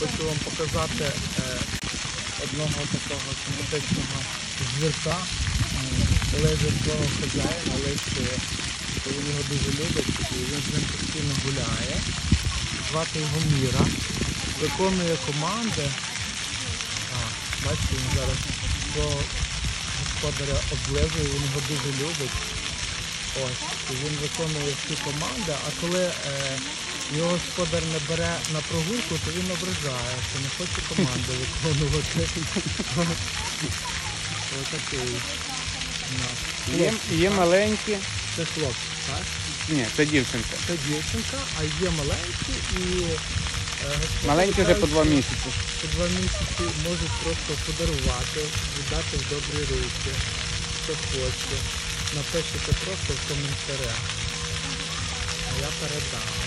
Хочу вам показати одного такого симпатичного звірка. Лежить свого хазяїна, листує, що він його дуже любить, і він з ним постійно гуляє. Звати його Міра. Виконує команди. Бачите, він зараз свого господаря облизує, він його дуже любить. Ось, і він виконує всі команди, а коли його господар не бере на прогулку, то він ображає, що не хоче команди виконувати. Ось такий у нас. Є маленькі. Це хлопчик, так? Ні, це дівчинка. Це дівчинка, а є маленькі і Маленькі вже по 2 місяці. По 2 місяці можуть просто подарувати, віддати в добрі руки, хто хоче. Напишіть просто в коментарях, а я передам.